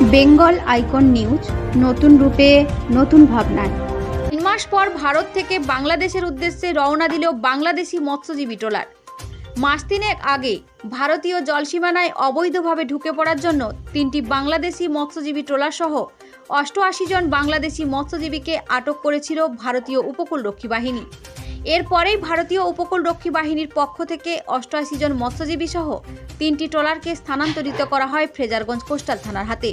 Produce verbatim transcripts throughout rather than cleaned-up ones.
Bengal icon news, নতুন রূপে নতুন ভাবনায়। তিন মাস পর ভারত থেকে বাংলাদেশের উদ্দেশ্যে রওনা দিল বাংলাদেশি মৎস্যজীবী ট্রলার। মাস তিনেক আগে ভারতীয় জলসীমানায় অবৈধভাবে ঢুকে পড়ার জন্য তিনটি বাংলাদেশি মৎস্যজীবী ট্রলার সহ অষ্টআশি জন বাংলাদেশি মৎস্যজীবীকে আটক করেছিল ভারতীয় উপকূলরক্ষী বাহিনী। এরপরেই ভারতীয় উপকূলরক্ষী বাহিনীর পক্ষ থেকে অষ্টআশি জন মৎস্যজীবী সহ তিনটি ট্রলারকে স্থানান্তরিত করা হয় ফ্রেজারগঞ্জ কোস্টাল থানার হাতে।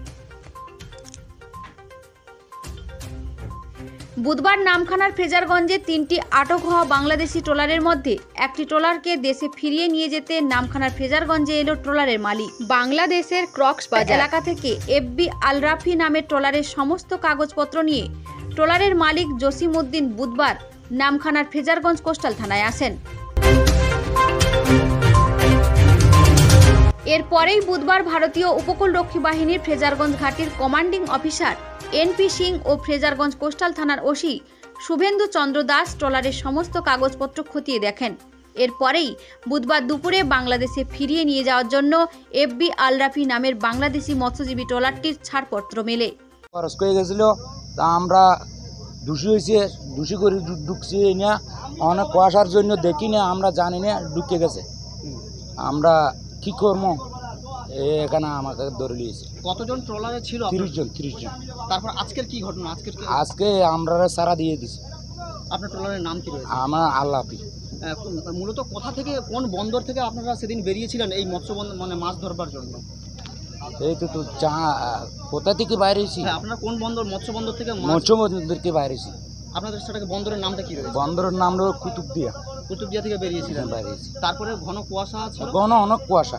বুধবার নামখানার ফ্রেজারগঞ্জে তিনটি আটক হওয়া বাংলাদেশি ট্রলারের মধ্যে একটি ট্রলারকে দেশে ফিরিয়ে নিয়ে যেতে নামখানার ফ্রেজারগঞ্জে এলো ট্রলারের মালিক। বাংলাদেশের কক্সবাজার এলাকা থেকে এফবি আলরাফি নামের ট্রলারের সমস্ত কাগজপত্র নিয়ে ট্রলারের মালিক জসিমউদ্দিন বুধবার নামখানার ফ্রেজারগঞ্জ কোস্টাল থানায় আসেন। এরপরেই বুধবার ভারতীয় উপকূলরক্ষী বাহিনীর ফ্রেজারগঞ্জ ঘাটির কমান্ডিং অফিসার এনপি সিং ও ফ্রেজারগঞ্জ কোস্টাল থানার ওসি শুভেন্দু চন্দ্র দাস ট্রলারের সমস্ত কাগজপত্র খতিয়ে দেখেন। এরপরেই বুধবার দুপুরে বাংলাদেশে ফিরিয়ে নিয়ে যাওয়ার জন্য এফবি আলরাফি নামের বাংলাদেশি মৎস্যজীবী ট্রলারটির ছাড়পত্র মেলে। খরচ করে গেছিল, তা আমরা দোষী হয়েছে, দোষী করে ঢুকছি না, অনেক কুয়াশার জন্য দেখি না, আমরা জানি না ঢুকে গেছে। আমরা কি করবো, এখানে আমাকে ধরে নিয়েছে। কতজন ট্রলারে ছিল? তিরিশ জন তিরিশ জন। তারপর আজকের কি ঘটনা? আজকের আজকে আমরা সারা দিয়ে দিছি। আপনার ট্রলারের নাম কি রয়েছে? আমার আল্লাপি। মূলত কোথা থেকে, কোন বন্দর থেকে আপনারা সেদিন বেরিয়েছিলেন এই মৎস্য বন্দর মানে মাছ ধরবার জন্য? এই তো তো চা কোথা থেকে বাইরেছি? হ্যাঁ, আপনারা কোন বন্দর? মৎস্য বন্দর থেকে? মৎস্য বন্দর থেকে বাইরেছি। আপনাদের সেটাকে বন্দরের নামটা কি রয়েছে? বন্দরের নাম হলো কুতুবদিয়া। কুতুবদিয়া থেকে বেরিয়েছিলেন? বাইরেছি। তারপরে ঘন কুয়াশা ছিল? ঘন অনেক কুয়াশা,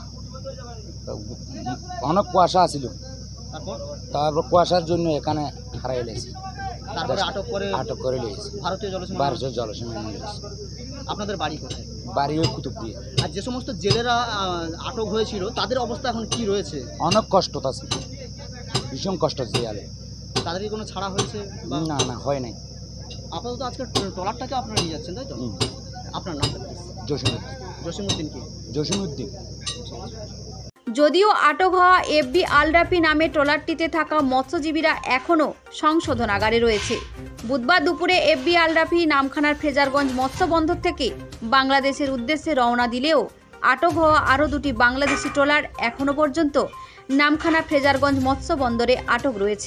অনেক কুয়াশা ছিল। তারপর তারপর কুয়াশার জন্য এখানে হারাই লেগেছে। তারপরে আটক করে আটক করে নিয়েছে ভারতীয় জলসীমা। ভারতীয় জলসীমা নিয়ে গেছে। আপনাদের বাড়ি কোথায়? বাড়ি ওই কুতুবদিয়া। আর যে সমস্ত জেলেরা আটক হয়েছিল তাদের অবস্থা এখন কি রয়েছে? অনেক কষ্ট আছে, ভীষণ কষ্ট দেয়ালে। তাদেরকে কোনো ছাড়া হয়েছে? না না, হয় নাই। আপাতত আজকে ট্রলারটাকে আপনারা নিয়ে যাচ্ছেন, তাই তো? আপনার নাম? জসিমউদ্দিন। জসিমউদ্দিন কি? জসিমউদ্দিন। যদিও আটক হওয়া এফবি আলরাফি নামে ট্রলারটিতে থাকা মৎস্যজীবীরা এখনও সংশোধনাগারে রয়েছে। বুধবার দুপুরে এফবি আলরাফি নামখানার ফ্রেজারগঞ্জ মৎস্য বন্দর থেকে বাংলাদেশের উদ্দেশ্যে রওনা দিলেও আটক হওয়া আরও দুটি বাংলাদেশি ট্রলার এখনও পর্যন্ত নামখানা ফ্রেজারগঞ্জ মৎস্য বন্দরে আটক রয়েছে।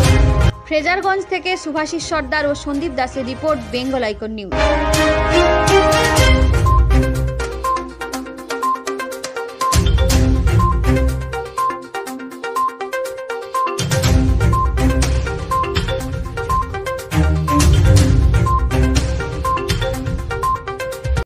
ফ্রেজারগঞ্জ থেকে সুভাষিস সর্দার ও সন্দীপ দাসের রিপোর্ট, বেঙ্গল আইকন নিউজ।